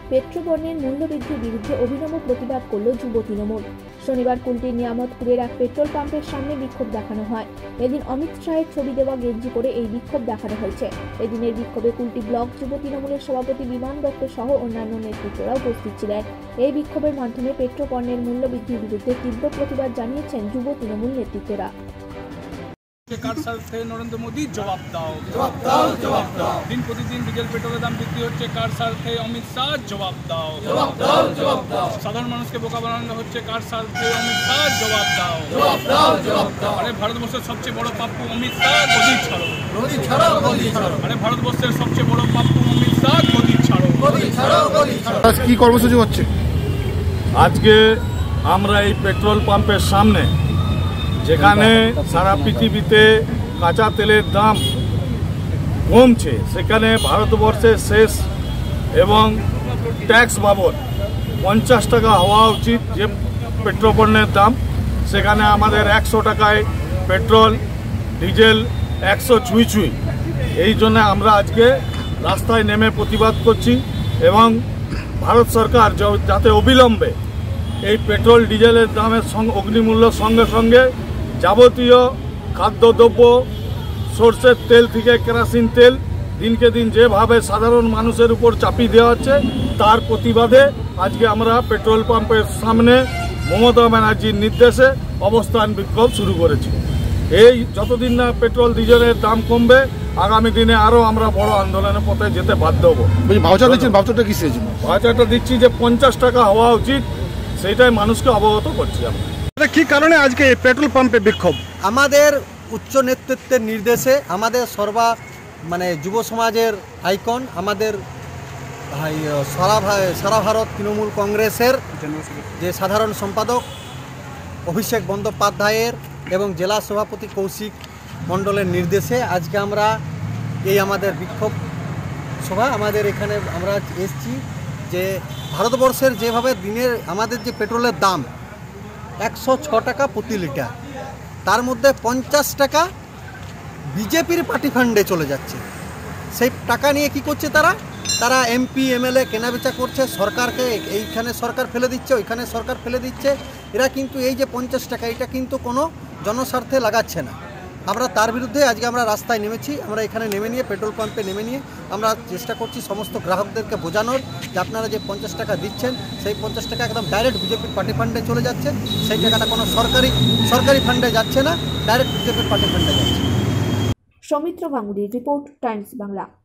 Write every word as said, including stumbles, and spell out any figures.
পেট্রোপণ্যের মূল্যবৃদ্ধির বিরুদ্ধে অভিনব প্রতিবাদ করল যুব তৃণমূল। শনিবার কুলটির নিয়ামতপুরের এক পেট্রোল পাম্পের সামনে বিক্ষোভ দেখানো হয়। এদিন অমিত শাহের ছবি দেওয়া গেঞ্জি পরে এই বিক্ষোভ দেখানো হয়েছে। এদিনের বিক্ষোভে কুলটি ব্লক যুব তৃণমূলের সভাপতি বিমান দত্ত সহ অন্যান্য নেতৃত্বরা উপস্থিত ছিলেন। এই বিক্ষোভের মাধ্যমে পেট্রোপণ্যের মূল্যবৃদ্ধির বিরুদ্ধে তীব্র প্রতিবাদ জানিয়েছেন যুব তৃণমূল নেতৃত্বরা। নরেন্দ্র মোদী জবাব দাও, জবাব দাও, জবাব দাও। দিন প্রতিদিন ডিজেল পেট্রোলের দাম বৃদ্ধি হচ্ছে, কার স্বার্থে? অমিত শাহ জবাব দাও, জবাব দাও, জবাব দাও। সাধারণ মানুষকে বোকা বানানো হচ্ছে, কার স্বার্থে? অমিত শাহ জবাব দাও, জবাব দাও, জবাব দাও। আরে ভারতবর্ষের সবচেয়ে বড় পাপ্পু অমিত শাহ, গদি ছাড়ো, গদি ছাড়ো, গদি ছাড়ো। আরে ভারতবর্ষের সবচেয়ে বড় পাপ্পু অমিত শাহ, গদি ছাড়ো, গদি ছাড়ো, গদি ছাড়ো। আজ কি কর্মসূচি হচ্ছে? আজকে আমরা এই পেট্রোল পাম্পের সামনে, যেখানে সারা পৃথিবীতে কাঁচা তেলের দাম কমছে, সেখানে ভারতবর্ষের শেষ এবং ট্যাক্স বাবদ পঞ্চাশ টাকা হওয়া উচিত যে পেট্রোল পণ্যের দাম, সেখানে আমাদের একশো টাকায় পেট্রোল ডিজেল একশো ছুঁই ছুঁই। এই জন্য আমরা আজকে রাস্তায় নেমে প্রতিবাদ করছি এবং ভারত সরকার যাতে অবিলম্বে এই পেট্রোল ডিজেলের দামের সঙ্গে অগ্নিমূল্যের সঙ্গে সঙ্গে যাবতীয় খাদ্যদ্রব্য, সরষের তেল থেকে কেরোসিন তেল দিনকে দিন যেভাবে সাধারণ মানুষের উপর চাপিয়ে দেওয়া হচ্ছে, তার প্রতিবাদে আজকে আমরা পেট্রোল পাম্পের সামনে মমতা ব্যানার্জির নির্দেশে অবস্থান বিক্ষোভ শুরু করেছি। এই যতদিন না পেট্রোল ডিজেলের দাম কমবে, আগামী দিনে আরও আমরা বড় আন্দোলনের পথে যেতে বাধ্য হবো। ভাউচার দিচ্ছেন, ভাউচারটা কিসের জন্য? ভাউচারটা দিচ্ছি যে পঞ্চাশ টাকা হওয়া উচিত, সেইটাই মানুষকে অবগত করছি আমরা। কি কারণে আজকে পেট্রোল পাম্পে বিক্ষোভ? আমাদের উচ্চ নেতৃত্বের নির্দেশে আমাদের সর্বা মানে যুব সমাজের আইকন, আমাদের সারা সারা ভারত তৃণমূল কংগ্রেসের যে সাধারণ সম্পাদক অভিষেক বন্দ্যোপাধ্যায়ের এবং জেলা সভাপতি কৌশিক মণ্ডলের নির্দেশে আজকে আমরা এই আমাদের বিক্ষোভ সভা আমাদের এখানে আমরা এসেছি। যে ভারতবর্ষের যেভাবে দিনের আমাদের যে পেট্রোলের দাম একশো ছ টাকা প্রতি লিটার, তার মধ্যে পঞ্চাশ টাকা বিজেপির পার্টি ফান্ডে চলে যাচ্ছে। সেই টাকা নিয়ে কি করছে তারা? তারা এমপি এমএলএ কেনাবেচা করছে, সরকারকে এইখানে সরকার ফেলে দিচ্ছে, ওইখানে সরকার ফেলে দিচ্ছে। এরা কিন্তু এই যে পঞ্চাশ টাকা, এটা কিন্তু কোনো জনস্বার্থে লাগাচ্ছে না। আমরা তার বিরুদ্ধে আজকে আমরা রাস্তায় নেমেছি। আমরা এখানে নেমে নিয়ে পেট্রোল পাম্পে নেমে নিয়ে আমরা চেষ্টা করছি সমস্ত গ্রাহকদেরকে বোঝানোর যে আপনারা যে পঞ্চাশ টাকা দিচ্ছেন, সেই পঞ্চাশ টাকা একদম ডাইরেক্ট বিজেপির পার্টি ফান্ডে চলে যাচ্ছে। সেই টাকাটা কোনো সরকারি সরকারি ফান্ডে যাচ্ছে না, ডাইরেক্ট বিজেপির পার্টি ফান্ডে যাচ্ছে। সৌমিত্র গাঙ্গুলির রিপোর্ট, টাইমস বাংলা।